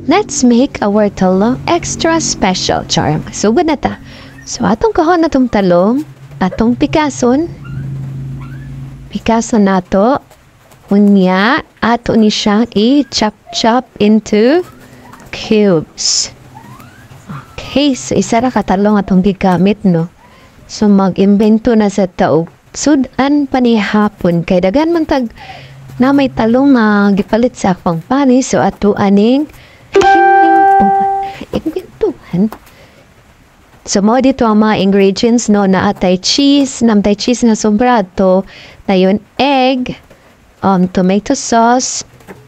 let's make our talong extra special, charm. So, na ta. So, atong kahon na tong talong, atong pikason. Pikason na to. Unya, ato ni siyang i-chop into cubes. Okay, so isa ra katalong atong gigamit, no? So, mag-imbento na sa taog. Sudan pa ni hapon. Kay dagan man tag na may talong na gipalit sa akong pani. So, ato aning inventuhan. So, mo dito ang mga ingredients, no? Na atay cheese, namtay cheese na sobrado. Na yun, egg, tomato sauce,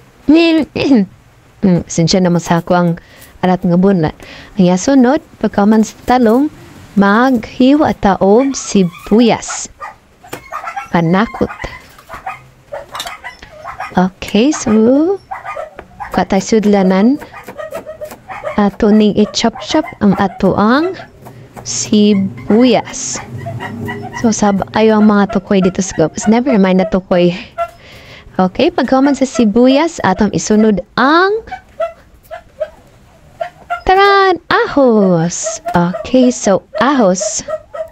sinsya naman sa ako ang alat nga bunat. Ang yasunod, pagkaman sa talong, maghiwa taob sibuyas. Panakot. Okay, so, katay sudlanan, ato ning i-chop-chop ang ato ang sibuyas. So, ayaw ang mga tukoy dito sa gawas. Never mind na tukoy. Okay, pagkaman sa sibuyas, atong isunod ang ahos. Okay, so ahos.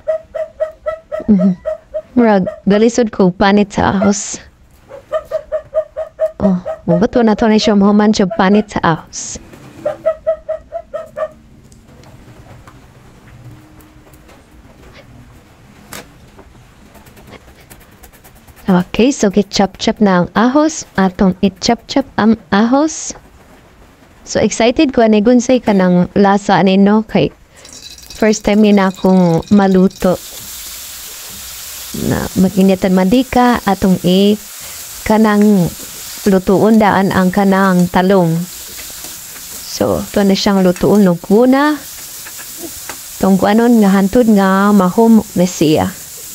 Galisod ko panit sa ahos. Oh, ba't na to na siya mahuman siya panit sa ahos. Okay, so i-chop-chop na ang ahos. Atong i-chop-chop ang ahos. So, excited ko na gunsay ka ng lasa no? Kay first time na akong maluto. Na mag-initan mandika atong kanang lutuon daan ang kanang talong. So, ito na siyang lutuon ng kuna. Itong kuanon nga hantod nga mahum na siya.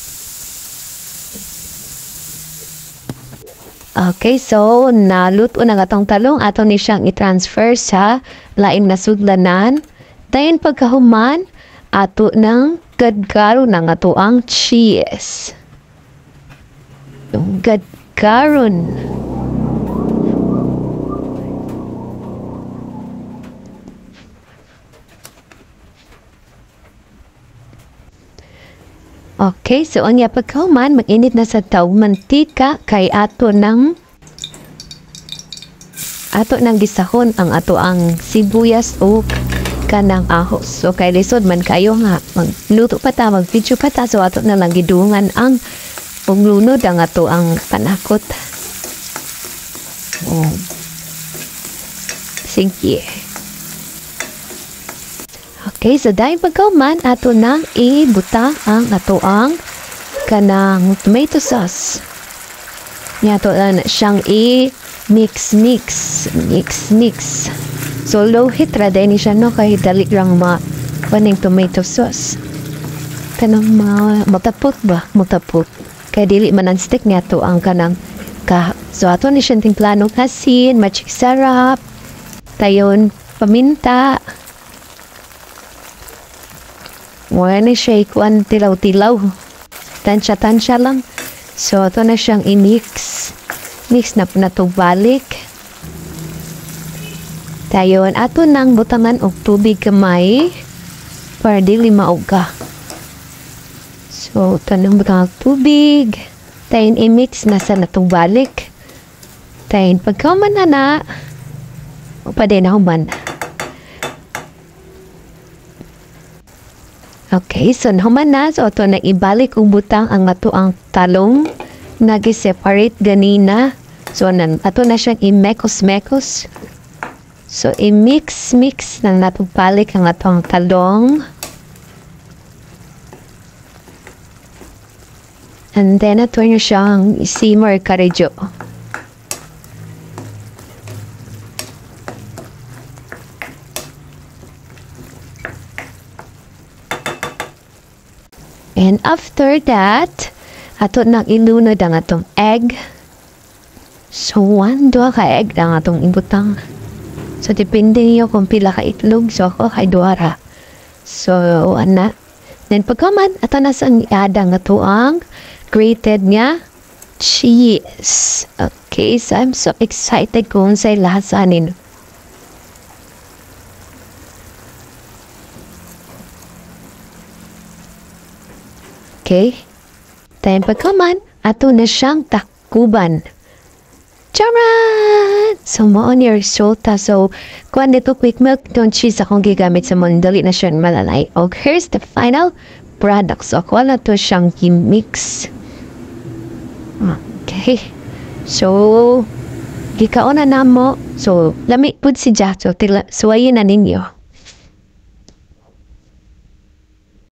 Okay, so naluto na nga tong talong ato ni siyang i-transfer sa lain na sudlanan. Dayon pagkahuman ato ng gadgaro na nga to ang cheese. Yung gadgaron. Okay, so ang pagkahuman, mag-init na sa taw mantika kay ato ng gisahon ang ato ang sibuyas o kanang ahos. So kay lisod man kayo nga magluto pa ta, mag-video pa ta, so ato na lang gidungan ang lunod ang ato ang panakot. Oh. Sige. Okay, so dahil pagkauman, ato nang ibuta ang ato ang kanang tomato sauce. Ato na siyang i-mix. So, low heat ra din siya, no? Kahit dali lang paning tomato sauce. Kanang matapot ba? Matapot. Kaya dili man ang stick niya to ang kanang so, ato ni siyang timplanong asin, magic sarap, tayon, paminta. Wala na siya ikuan tilaw-tilaw. Tansya-tansya lang. So, ito na siyang i-mix. Mix na po na ito balik. Tayon, ato nang butangan og tubig kamay para dili mauga. So, ito nang butangan og tubig. Tayon, i-mix na sa natong balik. Tayon, pagkauman na o pa din na human. Okay, so naman na. So, ito na ibalik kong butang ang ato ang talong. Nag-separate ganina. So, ato na siyang i-mekos-mekos. So, i-mix ng natong balik ang ato ang talong. And then, ito nyo siyang simmer karedyo. And after that, ato nang ilunod ang atong egg. So, 1-2 ka egg ang atong ibutang. So, depende niyo kung pila ka itlog. So, ako kay duara. So, then pagkaman, ato na sa iadang ato ang grated nga cheese. Okay, so I'm so excited kung sa lasa nino. Okay? Then pagkaman, ato na siyang takuban. Charan! So, mo ni resulta. So, kuan dito quick milk, don't cheese akong gigamit sa mga dali na siya malalay. Okay, here's the final product. So, ako na to siyang i-mix. Okay. So, gikaon na mo. So, lamig pud si Jack. So, suwayin na ninyo.